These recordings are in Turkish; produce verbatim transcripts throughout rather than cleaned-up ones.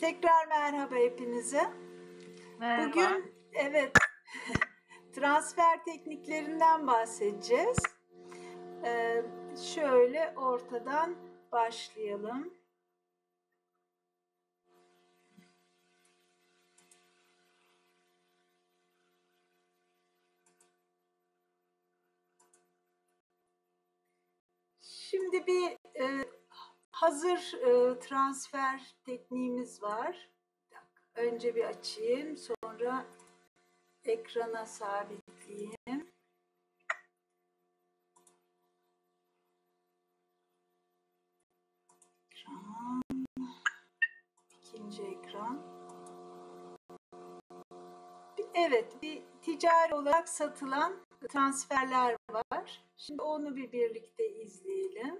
Tekrar merhaba hepinize. Merhaba. Bugün evet transfer tekniklerinden bahsedeceğiz. Ee, şöyle ortadan başlayalım. Şimdi bir e, hazır e, transfer tekniğimiz var. Önce bir açayım, sonra ekrana sabitleyeyim. Ekran, ikinci ekran. Evet, bir ticari olarak satılan transferler var. Şimdi onu bir birlikte izleyelim.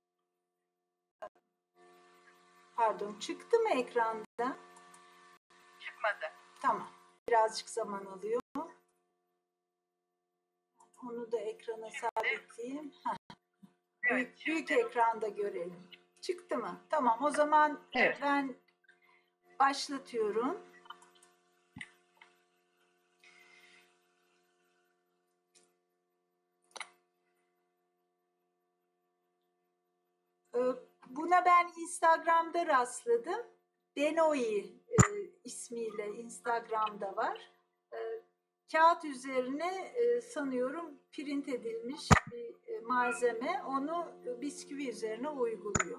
Pardon, çıktı mı ekranda? Çıkmadı. Tamam, birazcık zaman alıyor. Onu da ekrana sabitleyeyim. Heh. Büyük, Evet, büyük ekranda görelim. Çıktı mı? Tamam, o zaman evet. ben başlatıyorum. Buna ben Instagram'da rastladım. Denoi e, ismiyle Instagram'da var. E, kağıt üzerine e, sanıyorum print edilmiş bir e, malzeme. Onu bisküvi üzerine uyguluyor.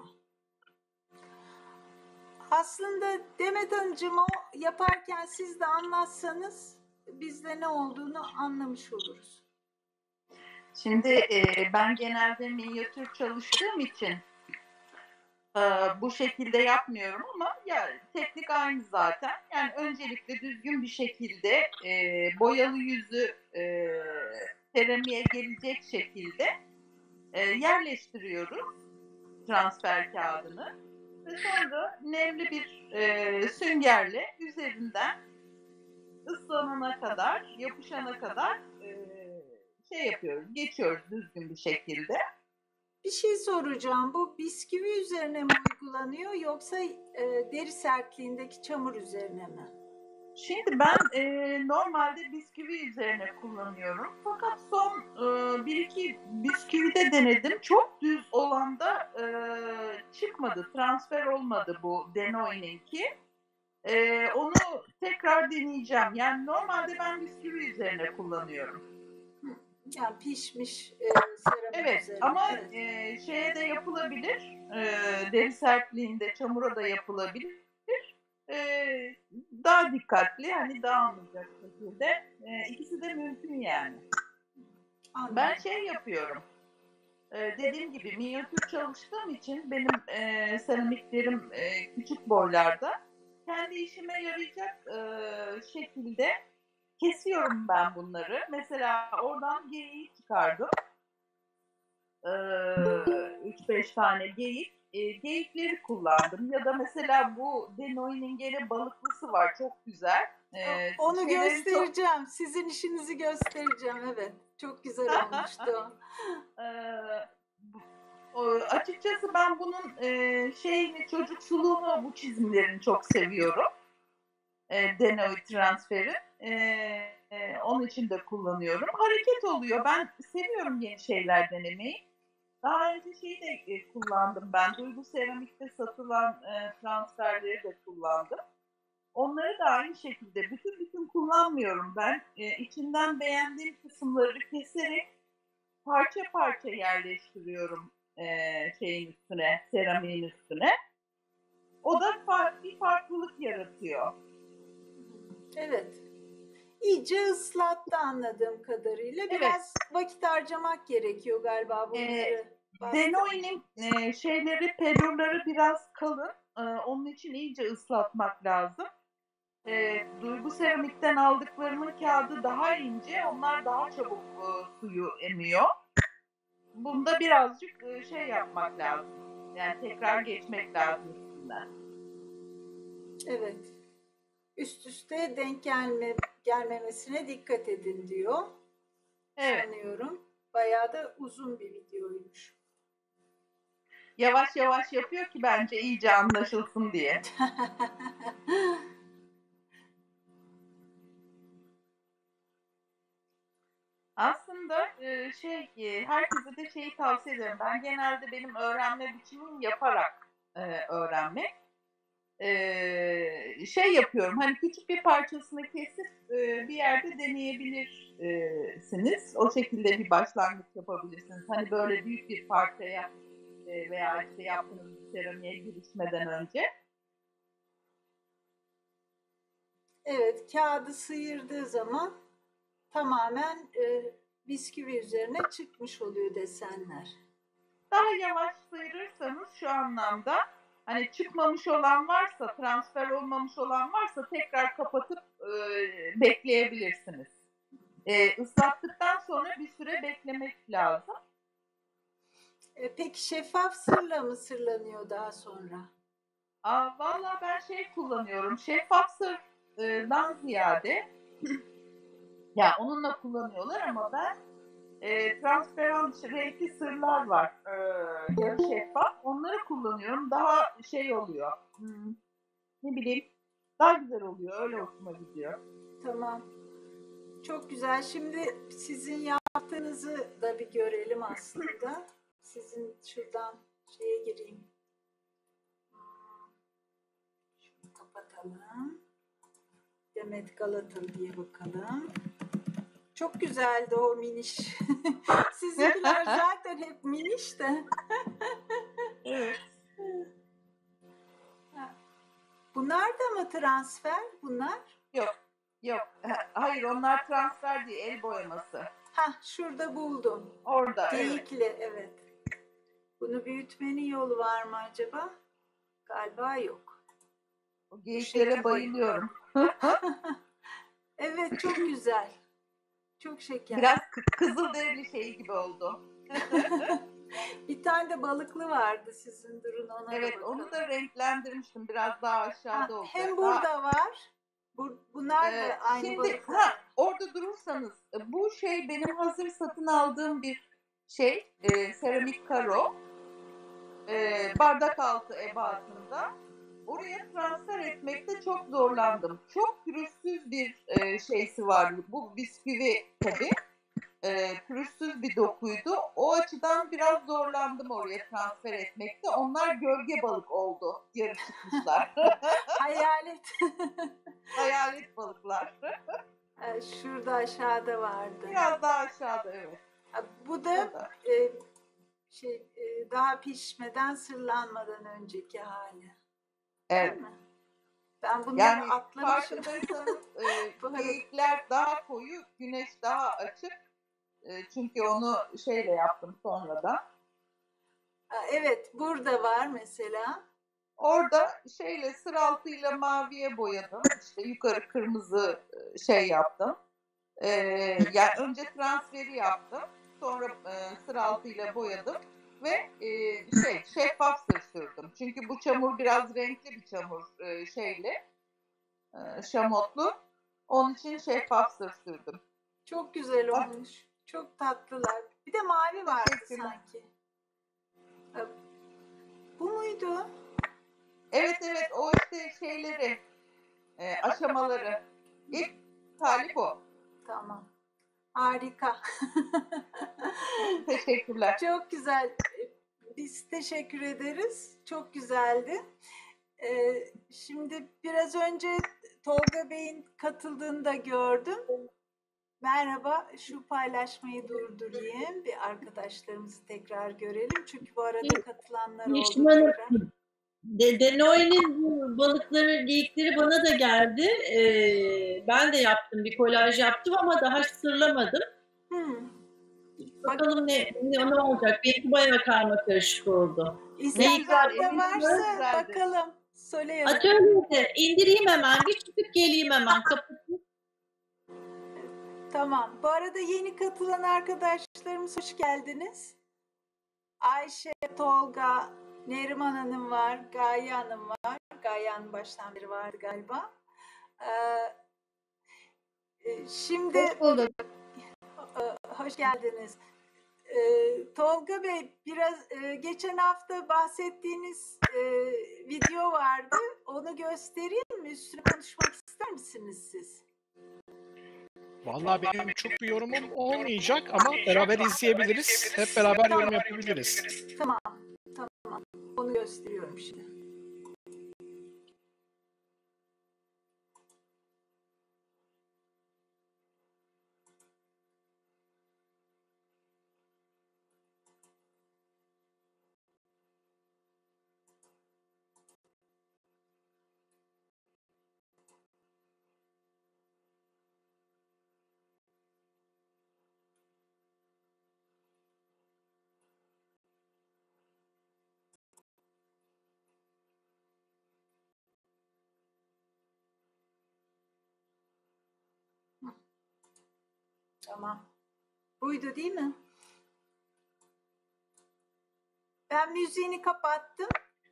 Aslında Demet Hanımcığım o yaparken siz de anlatsanız biz de ne olduğunu anlamış oluruz. Şimdi e, ben genelde minyatür çalıştığım için e, bu şekilde yapmıyorum ama ya teknik aynı zaten. Yani öncelikle düzgün bir şekilde e, boyalı yüzü e, seramiğe gelecek şekilde e, yerleştiriyoruz transfer kağıdını ve sonra nemli bir e, süngerle üzerinden ıslanana kadar, yapışana kadar e, şey yapıyoruz, geçiyoruz düzgün bir şekilde. Bir şey soracağım. Bu bisküvi üzerine mi uygulanıyor yoksa e, deri sertliğindeki çamur üzerine mi? Şimdi ben e, normalde bisküvi üzerine kullanıyorum. Fakat son e, bir iki bisküvide denedim. Çok düz olan da e, çıkmadı, transfer olmadı bu Denoi'ninki. E, onu tekrar deneyeceğim. Yani normalde ben bisküvi üzerine kullanıyorum. Yani pişmiş e, seramik Evet üzerine. ama Evet. e, şeye de yapılabilir. E, deri sertliğinde çamura da yapılabilir. E, daha dikkatli, hani dağılmayacak şekilde. E, ikisi de mümkün yani. Anladım. Ben şey yapıyorum. E, dediğim gibi minyatür çalıştığım için benim e, seramiklerim e, küçük boylarda. Kendi işime yarayacak e, şekilde kesiyorum ben bunları. Mesela oradan geyiği çıkardım. üç beş tane geyik. E, geyikleri kullandım. Ya da mesela bu Denoi'nin gene balıklısı var. Çok güzel. E, Onu göstereceğim. çok... Sizin işinizi göstereceğim. Evet. Çok güzel olmuştu. e, o, açıkçası ben bunun e, şeyini, çocuksuluğunu, bu çizimlerini çok seviyorum. E, Denoi transferi. E, e, onun için de kullanıyorum. Hareket oluyor. Ben seviyorum yeni şeyler denemeyi. Daha önce şeyi de e, kullandım ben. Duygu Seramik'te satılan e, transferleri de kullandım. Onları da aynı şekilde bütün bütün kullanmıyorum ben. E, içinden beğendiğim kısımları keserek parça parça yerleştiriyorum e, şeyin üstüne, seramiğin üstüne. O da farklı bir farklılık yaratıyor. Evet. İyice ıslattı anladığım kadarıyla. Biraz evet. Vakit harcamak gerekiyor galiba bunları. E, Denoi'nin e, şeyleri, pelurları biraz kalın. E, onun için iyice ıslatmak lazım. E, Duygu Seramik'ten aldıklarımın kağıdı daha ince. Onlar daha çabuk e, suyu emiyor. Bunda birazcık e, şey yapmak lazım. Yani tekrar geçmek lazım üstünden. Evet. Üst üste denk gelme, gelmemesine dikkat edin diyor. Evet. Sanıyorum. Bayağı da uzun bir videoymuş. yavaş yavaş yapıyor ki bence iyice anlaşılsın diye. Aslında e, şey e, herkese de şeyi tavsiye ederim. Ben genelde benim öğrenme biçimim yaparak e, öğrenmek. E, şey yapıyorum. Hani küçük bir parçasını kesip e, bir yerde deneyebilirsiniz. O şekilde bir başlangıç yapabilirsiniz. Hani böyle büyük bir parçaya e, veya işte yaptığınız bir seramiğe girişmeden önce. Evet, kağıdı sıyırdığı zaman tamamen e, bisküvi üzerine çıkmış oluyor desenler. Daha yavaş sıyırırsanız şu anlamda hani çıkmamış olan varsa, transfer olmamış olan varsa tekrar kapatıp e, bekleyebilirsiniz. E, ıslattıktan sonra bir süre beklemek lazım. E, peki şeffaf sırla mı sırlanıyor daha sonra? Aa, vallahi ben şey kullanıyorum. Şeffaf sırdan ziyade ya onunla kullanıyorlar ama ben e, transparan renkli sırlar var. E, yarı şeffaf. Onları kullanıyorum. Daha şey oluyor. Hmm, ne bileyim. Daha güzel oluyor. Öyle hoşuma gidiyor. Tamam. Çok güzel. Şimdi sizin yaptığınızı da bir görelim aslında. Sizin şuradan şeye gireyim. Şunu kapatalım. Demet Galatalı diye bakalım. Çok güzeldi o miniş. Sizinkiler zaten hep miniş de. Evet. Bunlar da mı transfer? Bunlar? Yok. Yok. Hayır onlar transfer değil. El boyaması. Hah şurada buldum. Orada evet. Geyikli evet. Bunu büyütmenin yolu var mı acaba? Galiba yok. O geyiklere şekil- bayılıyorum. Evet çok güzel. Çok şeker. Biraz kı- kızılderili şey gibi oldu. Bir tane de balıklı vardı sizin, durun ona da Evet bakalım. onu da renklendirmiştim. Biraz daha Ha, aşağıda olacak. hem burada Daha, var. Bu, bunlar e, da aynı şimdi balıklar. ha, orada durursanız e, bu şey benim hazır satın aldığım bir şey. E, seramik karo. E, bardak altı ebatında. Oraya transfer etmekte çok zorlandım. Çok pürüzsüz bir e, şeysi var. Bu bisküvi tabii. E, pürüzsüz bir dokuydu. O açıdan biraz zorlandım oraya transfer etmekte. Onlar gölge balık oldu. Yarı çıkmışlar. Hayalet. Hayalet balıklar. Ha, şurada aşağıda vardı. Biraz daha aşağıda evet. Ha, bu da Orada. e, şey e, daha pişmeden sırlanmadan önceki hali. Evet. Değil mi? Ben bunları Yani atlamışım. farkındaysanız e, Bu arada- geyikler daha koyu, güneş daha açık. E, çünkü onu şeyle yaptım sonradan. Ha, evet burada var mesela. Orada şeyle sıraltıyla maviye boyadım. İşte yukarı kırmızı e, şey yaptım. Ee, yani önce transferi yaptım. Sonra e, sıraltıyla boyadım. Ve e, şey şeffaf sır sürdüm. Çünkü bu çamur biraz renkli bir çamur e, şeyle. E, şamotlu. Onun için şeffaf sır sürdüm. Çok güzel olmuş. Çok tatlılar. Bir de mavi vardı Teşekkürler. sanki. Ha, bu muydu? Evet evet o işte şeyleri e, aşamaları. İlk hali bu. Tamam. Harika. Teşekkürler. Çok güzel. Biz teşekkür ederiz. Çok güzeldi. Ee, şimdi biraz önce Tolga Bey'in katıldığını da gördüm. Merhaba, şu paylaşmayı durdurayım. Bir arkadaşlarımızı tekrar görelim. Çünkü bu arada katılanlar oldu Yeşman tekrar. De, Denoy'nin bu balıkları, geyikleri bana da geldi. Ee, ben de yaptım, bir kolaj yaptım ama daha sırlamadım. Hmm. Bakalım ne, ne, ne olacak? Belki bayağı karma karışık oldu. Instagram'da varsa bakalım. Söyleyemem. Atölyede indireyim hemen, bir çıkıp geleyim hemen. Kapatayım. Tamam. Bu arada yeni katılan arkadaşlarımız hoş geldiniz. Ayşe, Tolga, Neriman Hanım var, Gaye Hanım var. Gaye Hanım baştan beri vardı galiba. Ee, şimdi Hoş bulduk. e, hoş geldiniz. Ee, Tolga Bey, biraz e, geçen hafta bahsettiğiniz e, video vardı. Onu göstereyim mi? Üstüne konuşmak ister misiniz siz? Vallahi benim çok bir yorumum olmayacak ama beraber izleyebiliriz. Hep beraber yorum yapabiliriz. Tamam, tamam. Onu gösteriyorum şimdi. Tamam. Buydu değil mi? Ben müziğini kapattım.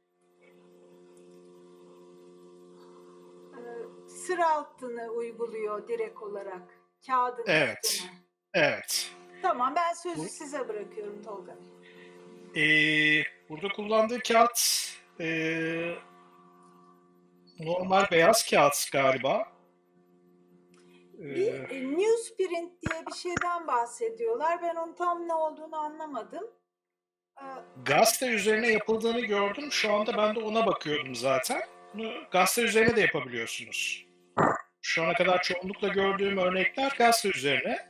Ee, sıra altını uyguluyor direkt olarak. Kağıdın Evet. üstüne. Evet. Tamam, ben sözü Bu- size bırakıyorum Tolga Bey. Ee, burada kullandığı kağıt ee, normal beyaz kağıt galiba. Bir Ee, e, newsprint diye bir şeyden bahsediyorlar. Ben onun tam ne olduğunu anlamadım. Ee, gazete üzerine yapıldığını gördüm. Şu anda ben de ona bakıyordum zaten. Bunu gazete üzerine de yapabiliyorsunuz. Şu ana kadar çoğunlukla gördüğüm örnekler gazete üzerine.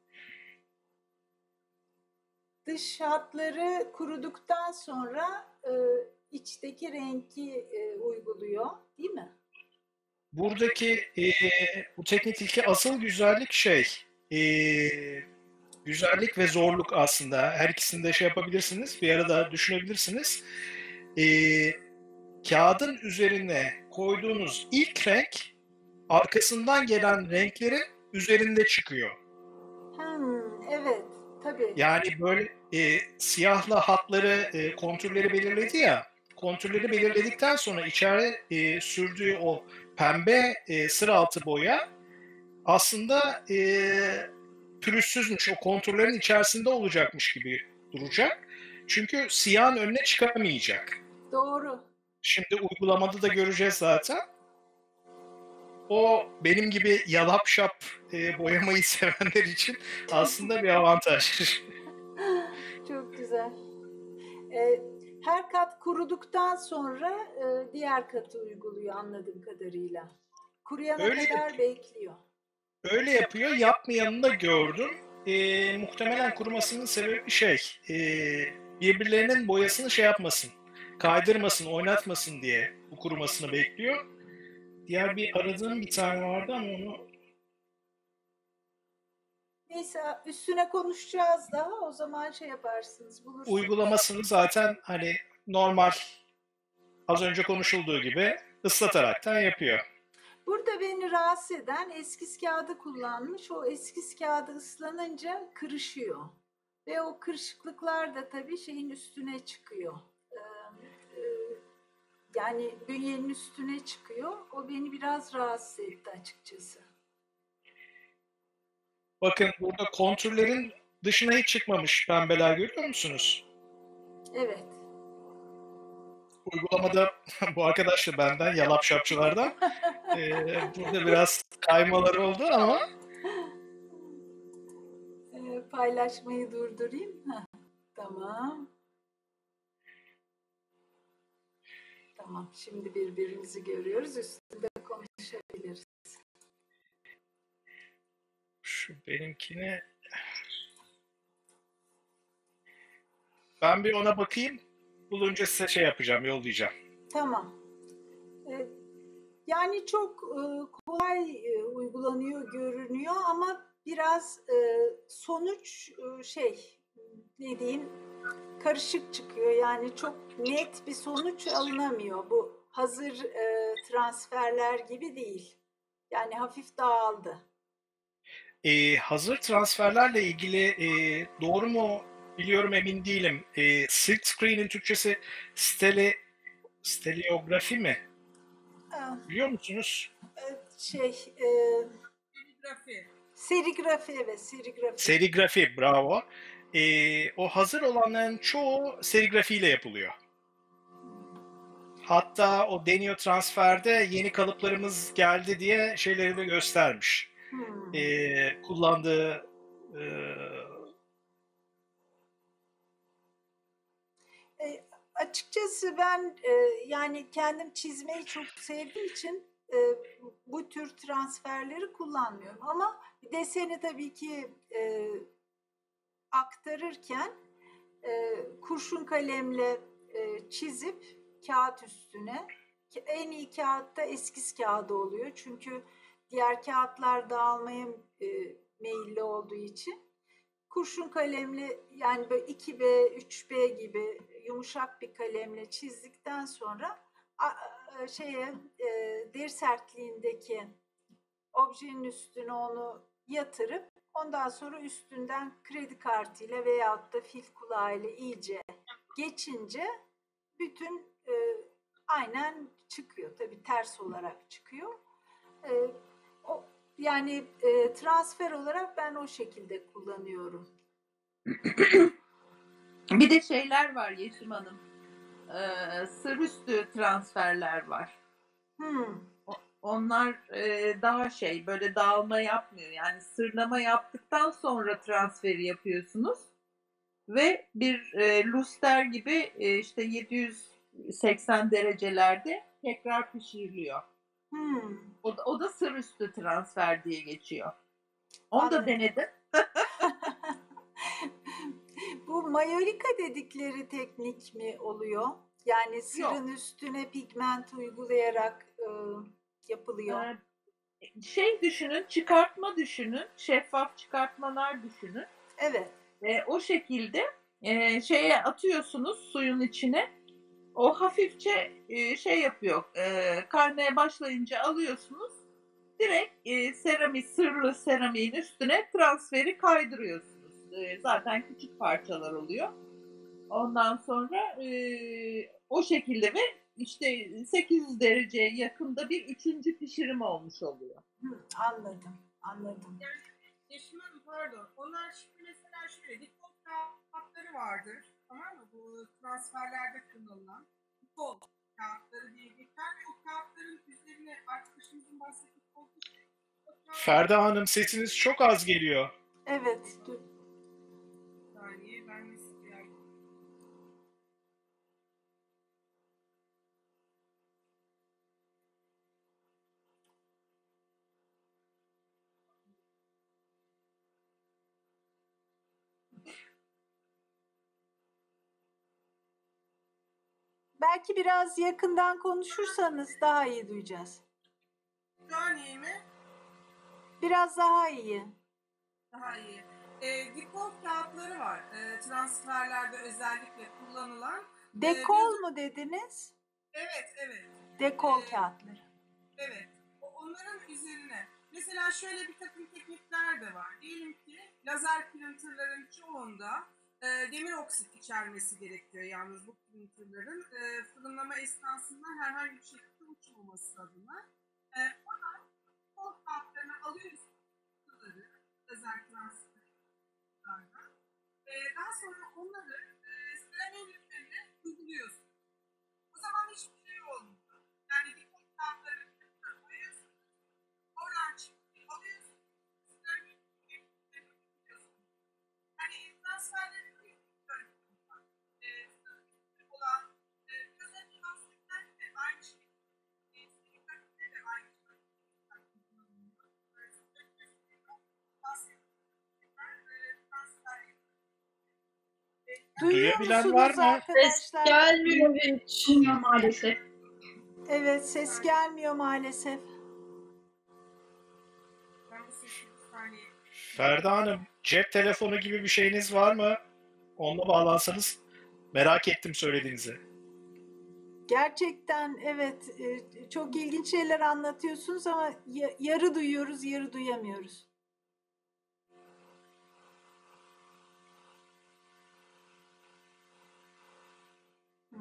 dış hatları kuruduktan sonra e, içteki renki e, uyguluyor, değil mi? Buradaki e, bu teknikteki asıl güzellik şey, e, güzellik ve zorluk aslında. Her ikisini de şey yapabilirsiniz, bir arada düşünebilirsiniz. E, kağıdın üzerine koyduğunuz ilk renk, arkasından gelen renklerin üzerinde çıkıyor. Hmm, evet, tabii. Yani böyle e, siyahla hatları, e, kontürleri belirledi ya, kontürleri belirledikten sonra içeri e, sürdüğü o pembe e, sıra altı boya aslında e, pürüzsüzmüş, o kontürlerin içerisinde olacakmış gibi duracak. Çünkü siyahın önüne çıkamayacak. Doğru. Şimdi uygulamada da göreceğiz zaten. O benim gibi yalap şap e, boyamayı sevenler için aslında bir avantaj. Çok güzel. Ee, her kat kuruduktan sonra e, diğer katı uyguluyor anladığım kadarıyla. Kuruyana Öyle kadar bekliyor. Öyle yapıyor. Yapmayanını da gördüm. E, muhtemelen kurumasının sebebi şey, e, birbirlerinin boyasını şey yapmasın, kaydırmasın, oynatmasın diye bu kurumasını bekliyor. Diğer bir aradığım bir tane vardı ama onu Neyse, üstüne konuşacağız daha. O zaman şey yaparsınız, bulursunuz. uygulamasını zaten hani normal az önce konuşulduğu gibi ıslataraktan yapıyor. Burada beni rahatsız eden eskiz kağıdı kullanmış. O eskiz kağıdı ıslanınca kırışıyor. Ve o kırışıklıklar da tabii şeyin üstüne çıkıyor. Ee, e, yani bünyenin üstüne çıkıyor. O beni biraz rahatsız etti açıkçası. Bakın burada kontürlerin dışına hiç çıkmamış pembeler görüyor musunuz? Evet. Uygulamada bu arkadaş da benden, yalap şapçılardan. Ee, burada biraz kaymalar oldu ama Ee, paylaşmayı durdurayım. Heh, tamam. Tamam. Şimdi birbirimizi görüyoruz. Üstünde konuşabiliriz. şu benimkine ben bir ona bakayım. Bulunca size şey yapacağım, yollayacağım. Tamam. Ee, yani çok e, kolay e, uygulanıyor görünüyor ama biraz e, sonuç e, şey ne diyeyim karışık çıkıyor. Yani çok net bir sonuç alınamıyor. Bu hazır e, transferler gibi değil. Yani hafif dağıldı. Ee, hazır transferlerle ilgili e, doğru mu biliyorum emin değilim. E, silk screen'in Türkçesi stele, steleografi mi? Ee, Biliyor musunuz? e, şey e, Serigrafi. serigrafi evet serigrafi. Serigrafi, bravo. e, o hazır olanların çoğu serigrafiyle yapılıyor. Hatta o Denio transferde yeni kalıplarımız geldi diye şeyleri de göstermiş. Hmm. E, kullandığı e, E, açıkçası ben e, yani kendim çizmeyi çok sevdiğim için e, bu tür transferleri kullanmıyorum. Ama deseni tabii ki e, aktarırken e, kurşun kalemle e, çizip kağıt üstüne, en iyi kağıt da eskiz kağıdı oluyor. Çünkü diğer kağıtlar dağılmaya e, meyilli olduğu için kurşun kalemle, yani böyle iki B, üç B gibi yumuşak bir kalemle çizdikten sonra şeye e, deri sertliğindeki objenin üstüne onu yatırıp ondan sonra üstünden kredi kartıyla veyahut da fil kulağıyla iyice geçince bütün e, aynen çıkıyor. Tabii ters olarak çıkıyor. E, o, yani e, transfer olarak ben o şekilde kullanıyorum. Bir de şeyler var Yeşim Hanım. Ee, sır üstü transferler var. Hmm. Onlar e, daha şey, böyle dağılma yapmıyor. Yani sırlama yaptıktan sonra transferi yapıyorsunuz. Ve bir e, luster gibi e, işte yedi yüz seksen derecelerde tekrar pişiriliyor. Hmm. O da, o da sır üstü transfer diye geçiyor. Onu da Anladım. denedim. Bu mayolika dedikleri teknik mi oluyor? Yani sırın üstüne pigment uygulayarak e, yapılıyor. Ee, şey düşünün, çıkartma düşünün, şeffaf çıkartmalar düşünün. Evet. E, o şekilde e, şeye atıyorsunuz suyun içine. O hafifçe e, şey yapıyor. E, kaynaya başlayınca alıyorsunuz. Direkt e, seramik, sırlı seramiğin üstüne transferi kaydırıyorsunuz. E, zaten küçük parçalar oluyor. Ondan sonra e, o şekilde ve işte sekiz yüz dereceye yakında bir üçüncü pişirim olmuş oluyor. Hı, anladım. Anladım. Yeşim Hanım pardon. Onlar şimdi mesela şöyle dikol kağıtları vardır. Tamam mı? Bu transferlerde kullanılan dikol kağıtları diye geçer ve o kağıtların üzerine arkadaşımızın bahsetmiş olduğu şey. Ferda Hanım sesiniz çok az geliyor. Evet. Dur. Bir saniye ben nasıl yani. Belki biraz yakından konuşursanız daha iyi duyacağız. Şu an iyi mi? Biraz daha iyi. Daha iyi. E, dikol kağıtları var. E, transferlerde özellikle kullanılan. Dekol e, mu dediniz? Evet, evet. Dekol Ee, kağıtları. Evet. O- Onların üzerine mesela şöyle bir takım teknikler de var. Diyelim ki lazer printerların çoğunda e, demir oksit içermesi gerekiyor yalnız bu printerların e, fırınlama esnasında herhangi bir şekilde uçmaması adına. E, ona kol kağıtlarını alıyorsunuz, bunları lazer transferlerden. E, daha sonra onları e, seramiğin üzerine uyguluyorsunuz. O zaman hiçbir şey olmuyor. Yani bir kol kağıtlarını koyuyorsunuz. Oradan çıkıyor, alıyorsunuz. Seramiğin üzerine uyguluyorsunuz. Hani transferlerin bir yöntemi var. E, olan e, biraz önce bahsedilen de aynı şey. E, serikatide de aynı şey. Kullanılıyor. E, transfer Duyuyor Duyabilen musunuz var mı? Ses arkadaşlar? gelmiyor hiç. Bilmiyorum maalesef. Evet, ses gelmiyor maalesef. Ben bu sesi bir saniye. Ferda Hanım cep telefonu gibi bir şeyiniz var mı? Onunla bağlansanız merak ettim söylediğinizi. Gerçekten evet, e, çok ilginç şeyler anlatıyorsunuz ama ya- yarı duyuyoruz, yarı duyamıyoruz. Hı.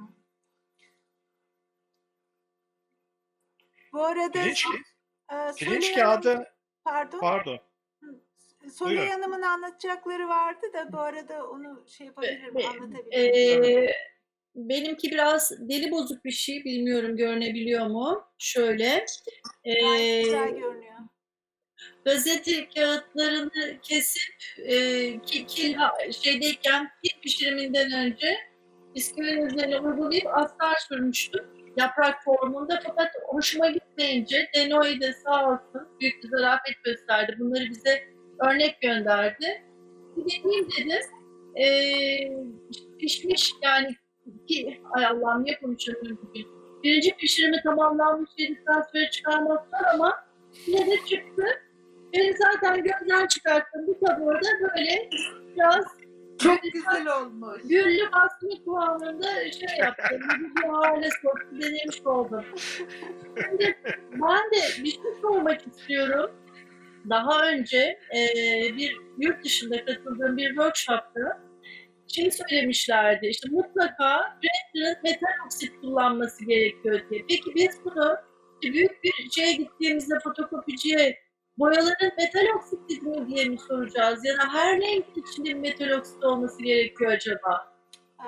Bu arada Pirinç, e, pirinç Soler Hanım, kağıdı, pardon. pardon. Hı, Soley Buyurun. Hanım'ın anlatacakları vardı da bu arada onu şey yapabilirim, Be- anlatabilirim. Ee, benimki biraz deli bozuk bir şey. Bilmiyorum görünebiliyor mu? Şöyle. Gayet ee, güzel görünüyor. gazete kağıtlarını kesip e, ki, kil, şeydeyken kil pişiriminden önce bisküvinin üzerine uygulayıp astar sürmüştüm. Yaprak formunda, fakat hoşuma gitmeyince Denoy de sağ olsun büyük bir zarafet gösterdi. Bunları bize örnek gönderdi. Bir deneyeyim dedim. Ee, pişmiş yani ki, ay Allah'ım niye konuşamıyorum bugün. Birinci pişirimi tamamlanmış, yedi transferi çıkarmaktan ama yine de çıktı. Benim zaten gözden çıkarttığım bu tabloda böyle biraz Çok güzel olmuş. güllü basma kıvamında şey yaptım. Bir hale soktu, denemiş oldum. Şimdi ben de bir şey sormak istiyorum. Daha önce e, bir yurt dışında katıldığım bir workshopta şey söylemişlerdi. İşte mutlaka renderin metal oksit kullanması gerekiyor diye. Peki biz bunu büyük bir şeye gittiğimizde fotokopiciye boyaların metal oksit mi diye mi soracağız? Ya da her rengin içinde metal oksit olması gerekiyor acaba? Ee,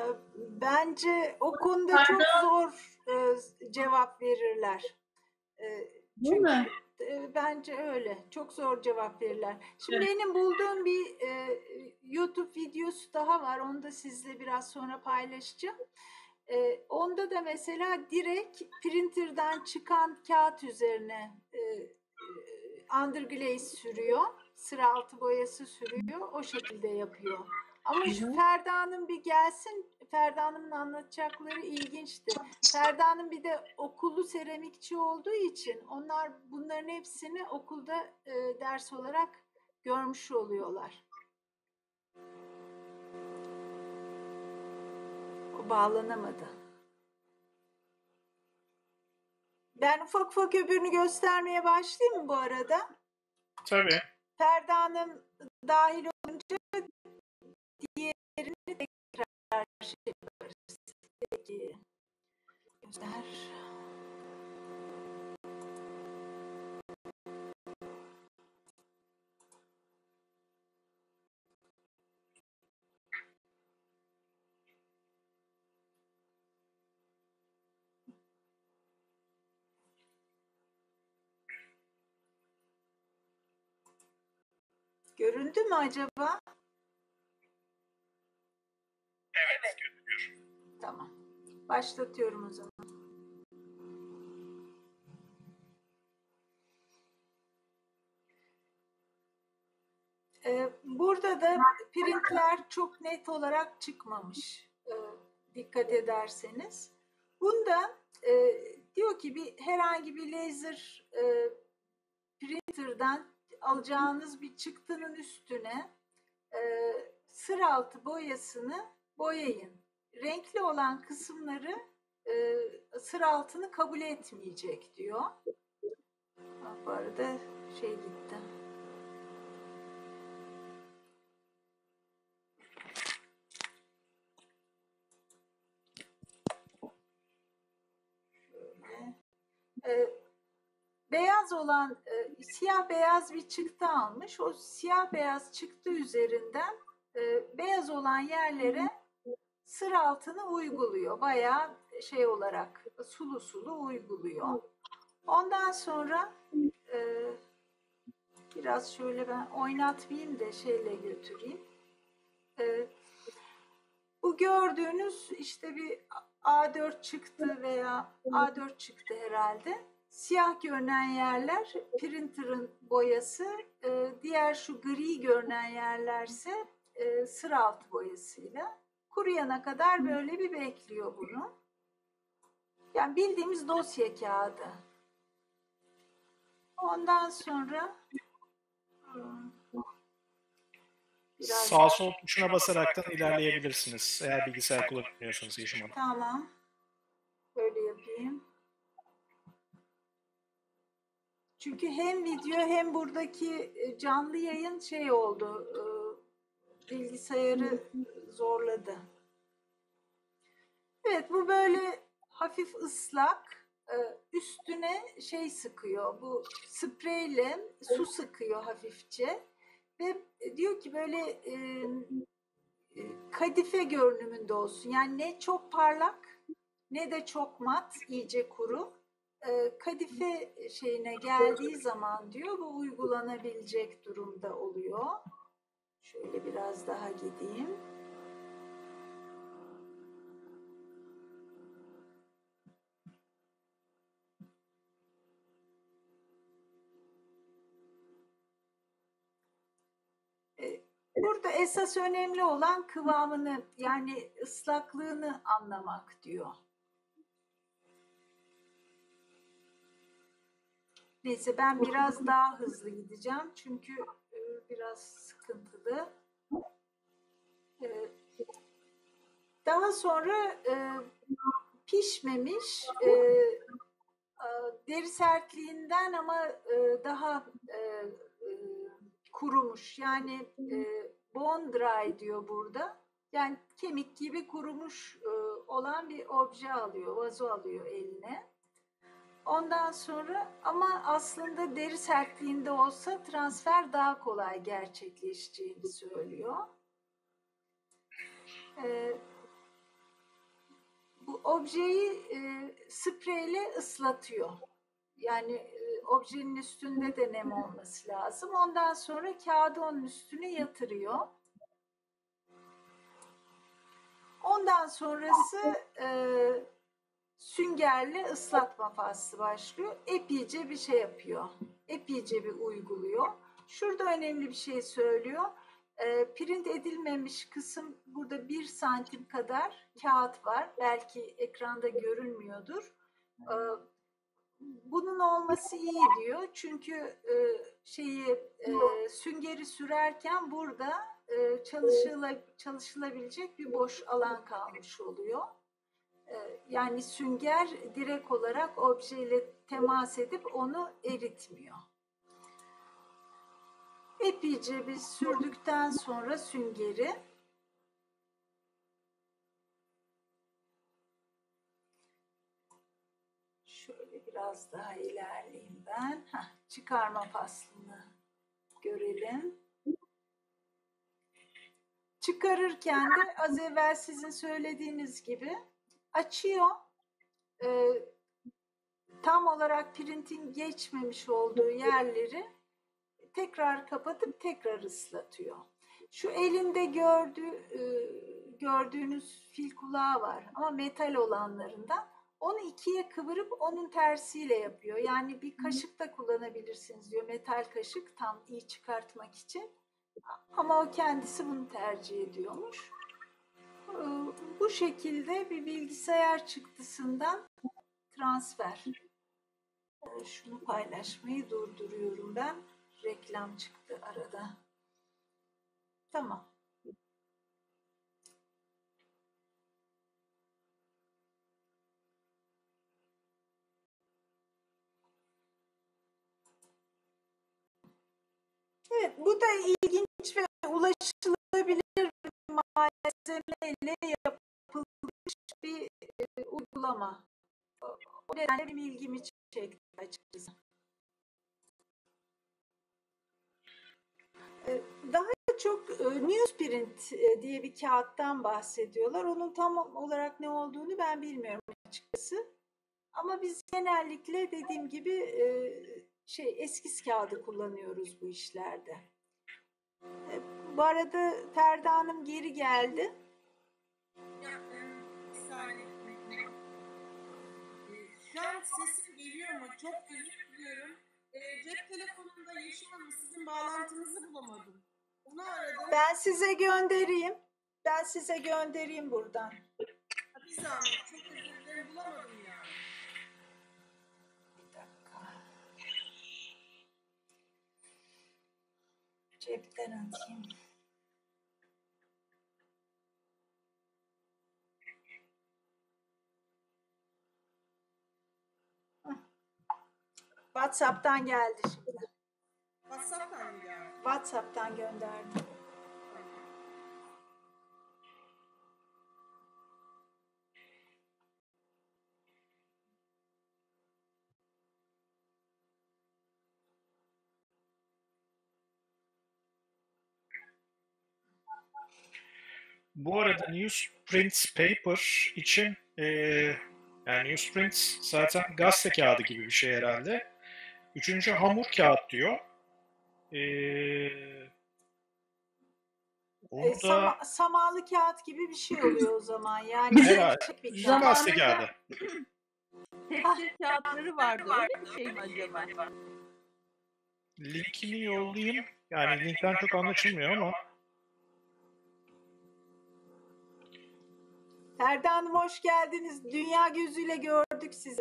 Bence o konuda Pardon? çok zor e, cevap verirler. E, Değil Çünkü mi? e, bence öyle. Çok zor cevap verirler. Şimdi Evet. benim bulduğum bir e, YouTube videosu daha var. Onu da sizle biraz sonra paylaşacağım. E, onda da mesela direkt printer'dan çıkan kağıt üzerine e, e, underglaze sürüyor. Sıra altı boyası sürüyor. O şekilde yapıyor. Ama şu Ferda Hanım bir gelsin. Ferda Hanım'ın anlatacakları ilginçti. Ferda Hanım bir de okullu seramikçi olduğu için onlar bunların hepsini okulda e, ders olarak görmüş oluyorlar. O bağlanamadı. Ben ufak ufak öbürünü göstermeye başlayayım mı bu arada? Tabii. Ferda Hanım dahil olunca diğerini tekrar şey yaparız. Peki. Göster. Göründü mü acaba? Evet, görünüyor. Tamam. Başlatıyorum o zaman. Ee, burada da printler çok net olarak çıkmamış. Ee, dikkat ederseniz. Bunda e, diyor ki bir herhangi bir laser e, printer'dan alacağınız bir çıktının üstüne e, sıra altı boyasını boyayın. Renkli olan kısımları e, sıra altını kabul etmeyecek diyor. Ha, bu arada şey gitti. Şöyle. E, beyaz olan e, siyah beyaz bir çıktı almış. O siyah beyaz çıktı üzerinden e, beyaz olan yerlere sıra altını uyguluyor. Bayağı şey olarak sulu sulu uyguluyor. Ondan sonra e, biraz şöyle ben oynatmayayım da şeyle götüreyim. E, bu gördüğünüz işte bir A dört çıktı veya A dört çıktı herhalde. Siyah görünen yerler printer'ın boyası, e, diğer şu gri görünen yerlerse e, sıra altı boyasıyla. Kuruyana kadar böyle bir bekliyor bunu. Yani bildiğimiz dosya kağıdı. Ondan sonra biraz Sağ sol tuşuna basaraktan ilerleyebilirsiniz. Eğer bilgisayar kullanmıyorsanız Yeşim Hanım. tamam. Böyle yapayım. Çünkü hem video hem buradaki canlı yayın şey oldu. Bilgisayarı zorladı. Evet, bu böyle hafif ıslak. Üstüne şey sıkıyor. Bu spreyle su sıkıyor hafifçe. Ve diyor ki böyle e, e, kadife görünümünde olsun. Yani ne çok parlak ne de çok mat, iyice kuru. E, kadife şeyine geldiği zaman diyor bu uygulanabilecek durumda oluyor. Şöyle biraz daha gideyim. Burada esas önemli olan kıvamını, yani ıslaklığını anlamak diyor. Neyse ben biraz daha hızlı gideceğim çünkü biraz sıkıntılı. Daha sonra pişmemiş, deri sertliğinden ama daha kurumuş. Yani bone dry diyor burada. Yani kemik gibi kurumuş olan bir obje alıyor, vazo alıyor eline. Ondan sonra ama aslında deri sertliğinde olsa transfer daha kolay gerçekleşeceğini söylüyor. Ee, bu objeyi e, spreyle ıslatıyor. Yani e, objenin üstünde de nem olması lazım. Ondan sonra kağıdı onun üstüne yatırıyor. Ondan sonrası e, süngerle ıslatma faslı başlıyor. Epeyce bir şey yapıyor. Epeyce bir uyguluyor. Şurada önemli bir şey söylüyor. E, print edilmemiş kısım burada bir santim kadar kağıt var. Belki ekranda görünmüyordur. E, bunun olması iyi diyor. Çünkü e, şeyi e, süngeri sürerken burada e, çalışıla, çalışılabilecek bir boş alan kalmış oluyor. Yani sünger direkt olarak objeyle temas edip onu eritmiyor. Epeyce bir sürdükten sonra süngeri şöyle biraz daha ilerleyeyim ben. Heh, çıkarma faslını görelim. Çıkarırken de az evvel sizin söylediğiniz gibi açıyor. Ee, tam olarak printin geçmemiş olduğu yerleri tekrar kapatıp tekrar ıslatıyor. Şu elinde gördüğü, gördüğünüz fil kulağı var ama metal olanlarından onu ikiye kıvırıp onun tersiyle yapıyor. Yani bir kaşık da kullanabilirsiniz diyor. Metal kaşık tam iyi çıkartmak için. Ama o kendisi bunu tercih ediyormuş. Bu şekilde bir bilgisayar çıktısından transfer. Şunu paylaşmayı durduruyorum ben. Reklam çıktı arada. Tamam. Evet, bu da ilginç ve ulaşılabilir malzemeyle yapılmış bir e, uygulama. O nedenle benim ilgimi çekti açıkçası. Daha çok e, newsprint e, diye bir kağıttan bahsediyorlar. Onun tam olarak ne olduğunu ben bilmiyorum açıkçası. Ama biz genellikle dediğim gibi e, şey eskiz kağıdı kullanıyoruz bu işlerde. E, bu arada Ferda Hanım geri geldi. Ya, e, bir saniye. E, şu an sesim geliyor mu? Çok özür diliyorum. E, cep telefonunda Yeşim Hanım sizin bağlantınızı bulamadım. Onu aradım. Ben size göndereyim. Ben size göndereyim buradan. Bir saniye. Çok özür dilerim. Bulamadım ya. Bir dakika. Cepten atayım. WhatsApp'tan geldi şimdi. WhatsApp'tan mı geldi? WhatsApp'tan gönderdim. bu arada newsprint paper için e, yani newsprint zaten gazete kağıdı gibi bir şey herhalde. Üçüncü hamur kağıt diyor. E, onu E, da sama, samanlı kağıt gibi bir şey oluyor o zaman. Yani herhalde gerçek bir kağıt. Zaman- gazete kağıdı. Tekstil kağıtları vardı. Öyle bir şey mi acaba? Linkini yollayayım. Yani linkten çok anlaşılmıyor ama Ferda Hanım hoş geldiniz. Dünya gözüyle gördük sizi.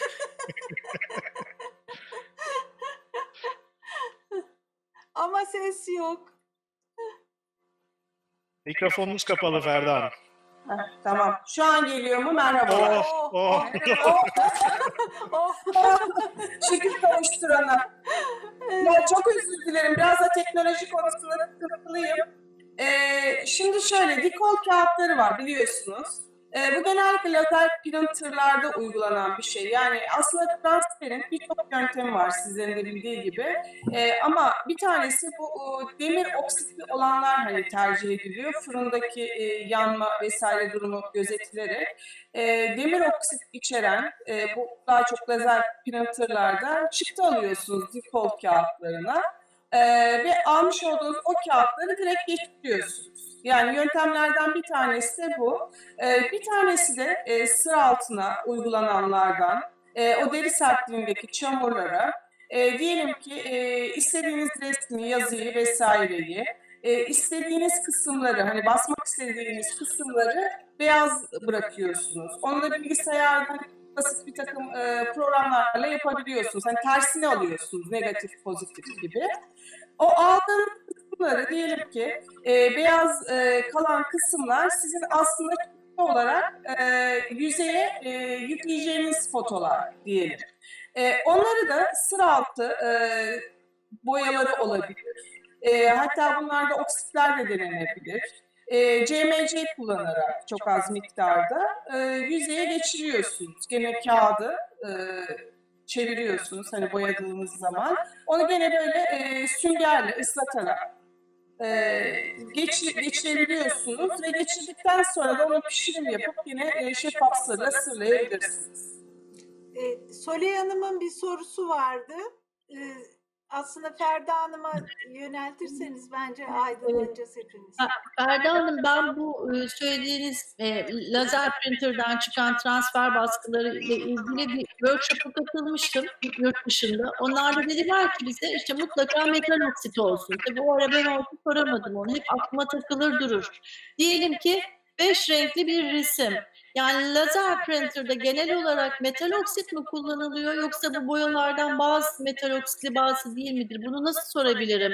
Ama ses yok. mikrofonunuz kapalı Ferda Hanım. Heh, tamam. Şu an geliyor mu? Merhabalar. Oh, oh. Oh. Şükür kavuşturana. Ya çok özür dilerim. Biraz da teknoloji konusunda sıkıntılıyım. Ee, şimdi şöyle, dikol kağıtları var biliyorsunuz. Ee, bu genellikle lazer printerlarda uygulanan bir şey. Yani aslında transferin birçok yöntemi var sizlerin de bildiği gibi. Ee, ama bir tanesi bu o, demir oksitli olanlar hani tercih ediliyor. Fırındaki e, yanma vesaire durumu gözetilerek. E, demir oksit içeren e, bu daha çok lazer printerlardan çıktı alıyorsunuz dikol kağıtlarına. Ee, ve almış olduğunuz o kağıtları direkt geçiriyorsunuz. Yani yöntemlerden bir tanesi de bu. Ee, bir tanesi de e, sıra altına uygulananlardan, e, o deri sertliğindeki çamurlara, e, diyelim ki e, istediğiniz resmi, yazıyı vesaireyi, e, istediğiniz kısımları, hani basmak istediğiniz kısımları beyaz bırakıyorsunuz. Onu da bilgisayardan basit bir takım e, programlarla yapabiliyorsunuz. Hani tersini alıyorsunuz, negatif, pozitif gibi. O aldığınız kısımları diyelim ki e, beyaz e, kalan kısımlar sizin aslında çıktı olarak e, yüzeye e, yükleyeceğiniz fotolar diyelim. E, onları da sıra altı e, boyaları olabilir. E, hatta bunlarda oksitler de denenebilir. E, C M C kullanarak çok az miktarda e, yüzeye geçiriyorsunuz. Gene kağıdı e, çeviriyorsunuz hani boyadığınız zaman. Onu gene böyle e, süngerle ıslatarak e, geçir, geçirebiliyorsunuz ve geçirdikten sonra da onu pişirim yapıp yine e, şeffaf sırla sırlayabilirsiniz. E, Soley Hanım'ın bir sorusu vardı. E, aslında Ferda Hanım'a yöneltirseniz bence aydınlanacağız hepimiz. Ferda Hanım, ben bu e, söylediğiniz e, lazer printer'dan çıkan transfer baskıları ile ilgili bir workshop'a katılmıştım yurt dışında. Onlar da dediler ki bize işte mutlaka metal oksit olsun. Tabii o ara ben orada soramadım onu. Hep aklıma takılır durur. Diyelim ki beş renkli bir resim. Yani lazer printer'da genel olarak metal oksit mi kullanılıyor yoksa bu boyalardan bazı metal oksitli bazı değil midir? Bunu nasıl sorabilirim?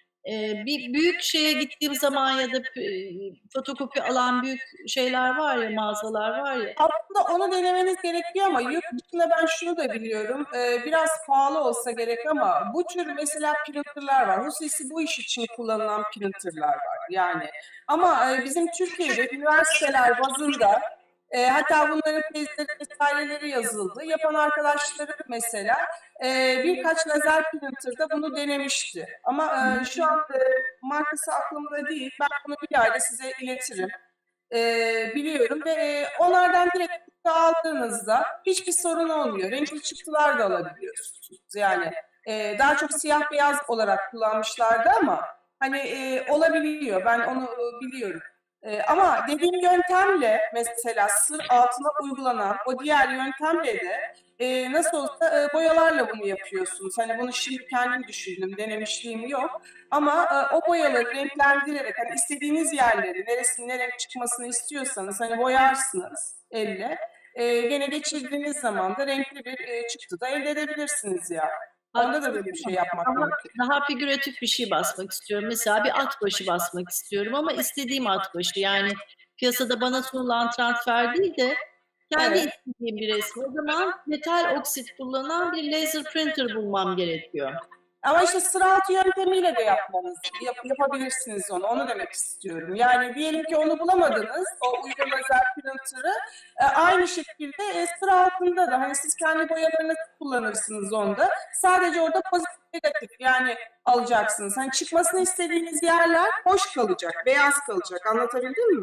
Ee, bir büyük şeye gittiğim zaman ya da e, fotokopi alan büyük şeyler var ya, mağazalar var ya. Aslında onu denemeniz gerekiyor ama yurt dışında ben şunu da biliyorum. E, biraz pahalı olsa gerek ama bu tür mesela printerlar var. Hususi bu iş için kullanılan printerlar var yani. Ama e, bizim Türkiye'de üniversiteler bazında E, hatta bunların tezleri vesaireleri yazıldı. Yapan arkadaşlarım mesela e, birkaç lazer printer'da bunu denemişti. Ama e, şu an e, markası aklımda değil. Ben bunu bir ayda size iletirim. E, biliyorum ve e, onlardan direkt çıktı aldığınızda hiçbir sorun olmuyor. Renkli çıktılar da alabiliyorsunuz. Yani e, daha çok siyah beyaz olarak kullanmışlardı ama hani e, olabiliyor. Ben onu e, biliyorum. Ee, ama dediğim yöntemle mesela sır altına uygulanan o diğer yöntemle de e, nasıl olsa e, boyalarla bunu yapıyorsunuz. Hani bunu şimdi kendim düşündüm, denemişliğim yok. Ama e, o boyaları renklendirerek hani istediğiniz yerleri, neresinin ne renk çıkmasını istiyorsanız hani boyarsınız elle. E, gene geçirdiğiniz zaman da renkli bir e, çıktı da elde edebilirsiniz yani. Onda da böyle bir şey yapmak Ama mümkün. daha figüratif bir şey basmak istiyorum. Mesela bir at başı basmak istiyorum ama istediğim at başı. Yani piyasada bana sunulan transfer değil de kendi Evet. istediğim bir resmi. O zaman metal oksit kullanan bir laser printer bulmam gerekiyor. Ama işte sıra altı yöntemiyle de yapmanız, yap, yapabilirsiniz onu, onu demek istiyorum. Yani diyelim ki onu bulamadınız, o uygun lazer printer'ı, e, aynı şekilde e, sıra altında da, hani siz kendi boyalarınızı kullanırsınız onda. Sadece orada pozitif, negatif yani alacaksınız. Hani çıkmasını istediğiniz yerler hoş kalacak, beyaz kalacak, anlatabildim mi?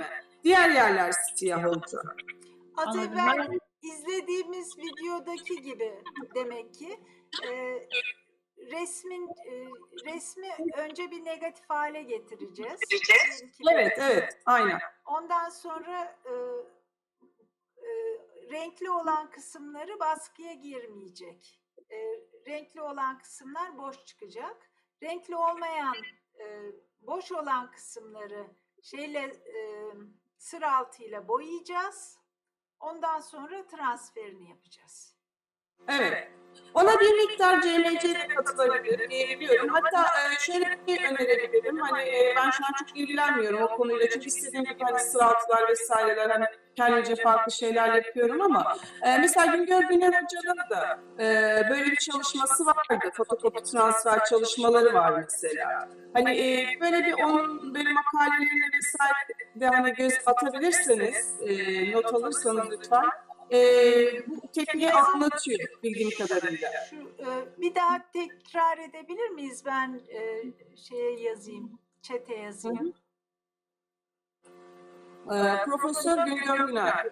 Diğer yerler siyah olacak. Az Anladım. evvel Ben- izlediğimiz videodaki gibi demek ki e, resmin e, resmi önce bir negatif hale getireceğiz. Diyelim ki Evet, evet, aynen. ondan sonra e, e, renkli olan kısımları baskıya girmeyecek. E, renkli olan kısımlar boş çıkacak. Renkli olmayan, e, boş olan kısımları şeyle e, sır altıyla boyayacağız. Ondan sonra transferini yapacağız. Evet. Ona bir miktar C M C de katılabilir diyebiliyorum. Hatta e, şöyle bir şey önerebilirim. Hani e, ben şu an çok ilgilenmiyorum o konuyla. Çünkü istediğim gibi hani sıraatlar vesaireler hani kendimce farklı şeyler yapıyorum ama e, mesela Güngör Güner Hoca'nın da e, böyle bir çalışması vardı. Fotokopi transfer çalışmaları var mesela. Hani e, böyle bir onun böyle makalelerine vesaire de hani göz atabilirseniz, e, not alırsanız lütfen. Ee, bu tekniği anlatıyor bildiğim kadarıyla. Şu e, bir daha tekrar edebilir miyiz? Ben e, şeye yazayım, çete yazayım. Ee, Profesör Güngör Güner.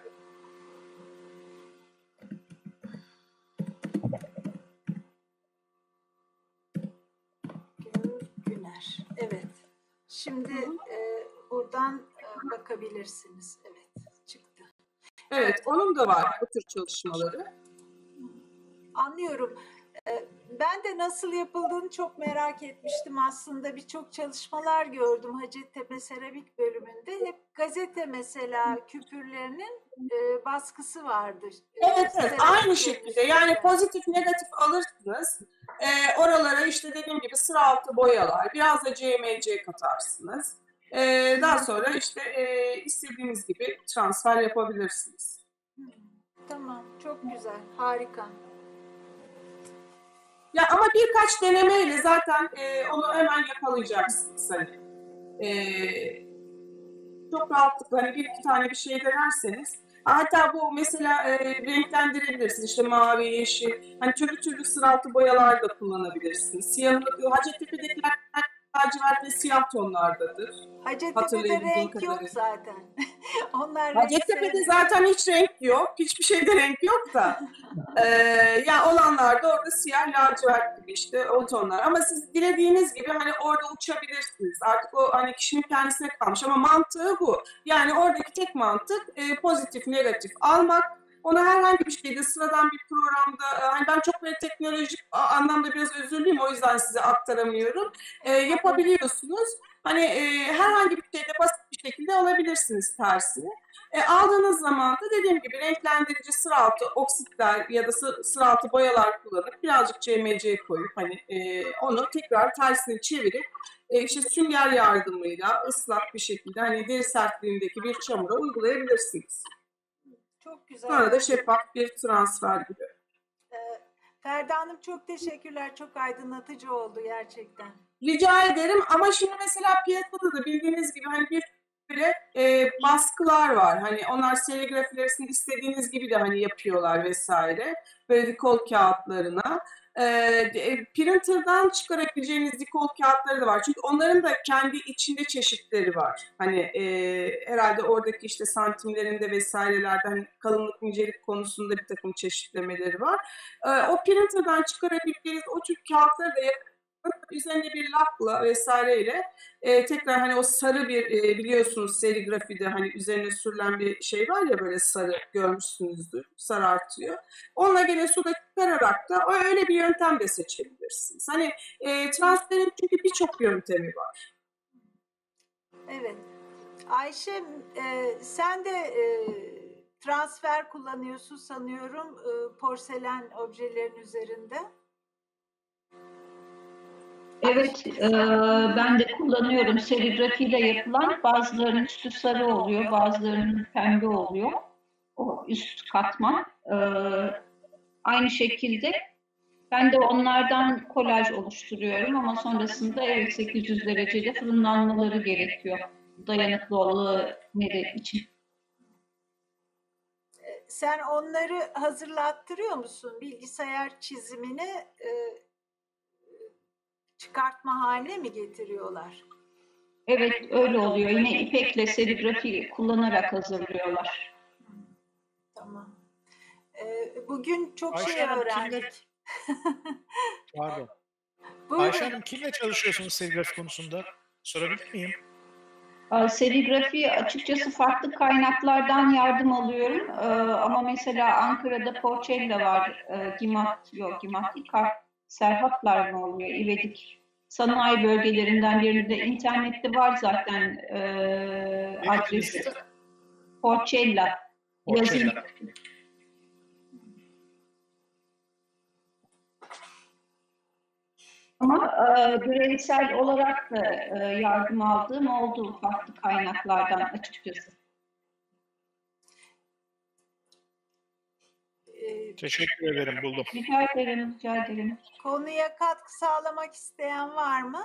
Güner. Evet. Şimdi e, buradan e, bakabilirsiniz. Evet, çıktı. Evet, onun da var bu tür çalışmaları. Anlıyorum. E, Ben de nasıl yapıldığını çok merak etmiştim aslında. Birçok çalışmalar gördüm Hacettepe Seramik bölümünde. Hep gazete mesela küpürlerinin e, baskısı vardı. E, Evet, evet, seramik aynı şekilde. Yani üstünde. pozitif, negatif alırsınız. Ee, oralara işte dediğim gibi sıra altı boyalar, biraz da C M C katarsınız. Ee, daha sonra işte e, istediğiniz gibi transfer yapabilirsiniz. Hmm, Tamam, çok güzel, harika. Ya ama birkaç denemeyle zaten e, onu hemen yakalayacaksınız. Hani. Ee, çok rahatlıkla hani bir iki tane bir şey denerseniz hatta bu mesela e, renklendirebilirsiniz işte mavi, yeşil hani türlü türlü sıraltı boyalar da kullanabilirsiniz. Siyahını Hacettepe'dekiler lacivert ve siyah tonlardadır. Hacettepe'de Hatırlayabildiğim renk yok kadarıyla. zaten. Onlar renk Hacettepe'de sevmiyor. zaten hiç renk yok. Hiçbir şeyde renk yok da. Ee, ya olanlar da orada siyah lacivert gibi işte o tonlar. Ama siz dilediğiniz gibi hani orada uçabilirsiniz. Artık o hani kişinin kendisine kalmış ama mantığı bu. Yani oradaki tek mantık e, pozitif, negatif almak. Onu herhangi bir şeyde sıradan bir programda e, hani ben çok böyle teknolojik a- anlamda biraz özürlüyüm o yüzden size aktaramıyorum. E, yapabiliyorsunuz. Hani e, herhangi bir şeyde basit bir şekilde alabilirsiniz tersini. E, aldığınız zaman da dediğim gibi renklendirici sıraltı oksitler ya da sı- sıraltı boyalar kullanıp birazcık C M C koyup hani e, onu tekrar tersini çevirip e, işte sünger yardımıyla ıslak bir şekilde hani deri sertliğindeki bir çamura uygulayabilirsiniz. Çok güzel. Sonra da şeffaf bir transfer gibi. Ee, Ferda Hanım çok teşekkürler. Çok aydınlatıcı oldu gerçekten. Rica ederim ama şimdi mesela piyasada da bildiğiniz gibi hani bir böyle e, baskılar var. Hani onlar serigrafilerini istediğiniz gibi de hani yapıyorlar vesaire. Böyle dikol kağıtlarına. E, e, printer'dan çıkarabileceğiniz dikol kağıtları da var. Çünkü onların da kendi içinde çeşitleri var. Hani e, herhalde oradaki işte santimlerinde vesairelerde hani kalınlık nicelik konusunda bir takım çeşitlemeleri var. E, o printer'dan çıkarabileceğiniz o tür kağıtları da üzerine bir lakla vesaireyle e, tekrar hani o sarı bir e, biliyorsunuz serigrafide hani üzerine sürülen bir şey var ya böyle sarı görmüşsünüzdür. Sarartıyor. Onunla gene suda çıkararak da öyle bir yöntem de seçebilirsiniz. Hani e, transferin çünkü birçok yöntemi var. Evet. Ayşe e, sen de e, transfer kullanıyorsun sanıyorum e, porselen objelerin üzerinde. Evet, e, ben de kullanıyorum. Serigrafiyle yapılan bazılarının üstü sarı oluyor, bazılarının pembe oluyor. O üst katman. E, aynı şekilde ben de onlardan kolaj oluşturuyorum ama sonrasında evet sekiz yüz derecede fırınlanmaları gerekiyor. Dayanıklı olmaları için. Sen onları hazırlattırıyor musun? Bilgisayar çizimini e, çıkartma haline mi getiriyorlar? Evet, öyle oluyor. Yine ipekle serigrafi kullanarak hazırlıyorlar. Tamam. Ee, bugün çok Ayşe şey Hanım, öğrendik. Pardon. Buyurun. Ayşe Hanım, kimle çalışıyorsunuz serigrafi konusunda? Sorabilir miyim? Aa, Serigrafi açıkçası farklı kaynaklardan yardım alıyorum. Ee, ama mesela Ankara'da Porcella var. Ee, Gimat, yok Gimat değil, Kar- Serhatlar mı oluyor? İvedik sanayi bölgelerinden birinde internette var zaten ee, Ne adresi. dediniz? Porcella. Yazın. Porcella. Ama e, bireysel olarak da e, yardım aldığım oldu farklı kaynaklardan açıkçası. Ee, Teşekkür ederim, buldum. Rica ederim, rica ederim. konuya katkı sağlamak isteyen var mı?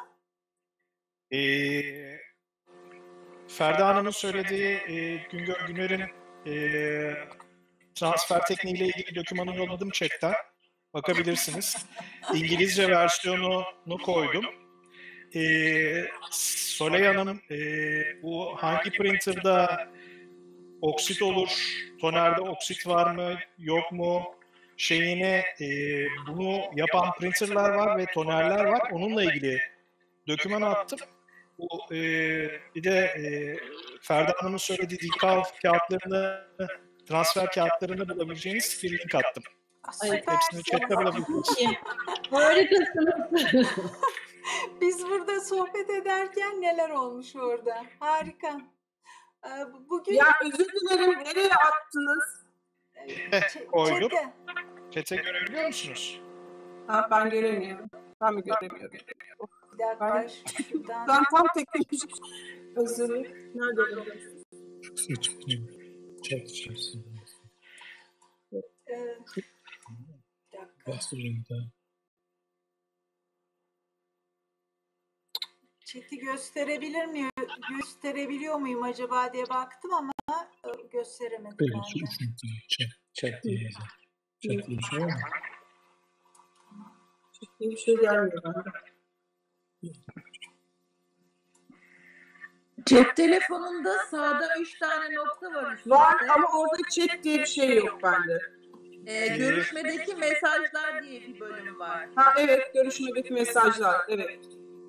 Ee, Ferda Hanım'ın söylediği e, Güngör Güner'in e, transfer tekniğiyle ilgili dokümanı yolladım chatten. Bakabilirsiniz. İngilizce versiyonunu koydum. Ee, Soley Hanım, e, bu hangi printer'da oksit olur, tonerde oksit var mı, yok mu şeyine e, bunu yapan printer'lar var ve tonerler var. Onunla ilgili doküman attım. Bu, e, bir de e, Ferda Hanım'ın söylediği decal kağıtlarını, transfer kağıtlarını bulabileceğiniz bir link attım. Ay, Hepsini chatte bulabilirsiniz. Harikasınız. Biz burada sohbet ederken neler olmuş orada? Harika. Ee, bugün Ya özür dilerim, nereye attınız? ç- Koydum. çete. Chat'e görebiliyor musunuz? Ha, ben göremiyorum. Ben mi göremiyorum? Bir dakika Ben- şuradan. Ben tam teknolojik özür dilerim. Nerede olabilir? Chat içerisinde. Ee, bir dakika. Bahsedildi. Chat'i gösterebilir miyim? Gösterebiliyor muyum acaba diye baktım ama e, gösteremedim. Evet, ben şu de. üç nokta. Chat. Chat diye yazar. Chat diye bir şey var mı? Hiçbir şey gelmiyor bende. Cep telefonunda sağda üç tane nokta var üstte. Var ama orada chat diye bir şey yok bende. Ee, görüşmedeki mesajlar diye bir bölüm var. Ha evet, görüşmedeki mesajlar. Evet.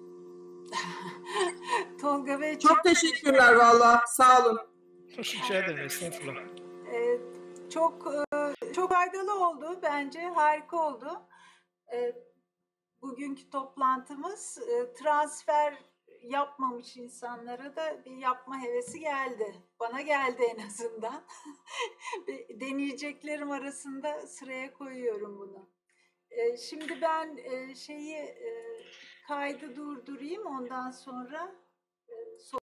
Tolga Bey Çok teşekkürler valla. Sağ olun. Rica ederim, estağfurullah. e, çok e, çok faydalı oldu bence. Harika oldu. E, bugünkü toplantımız e, transfer yapmamış insanlara da bir yapma hevesi geldi. Bana geldi en azından. Bir deneyeceklerim arasında sıraya koyuyorum bunu. E, şimdi ben e, şeyi e, kaydı durdurayım, ondan sonra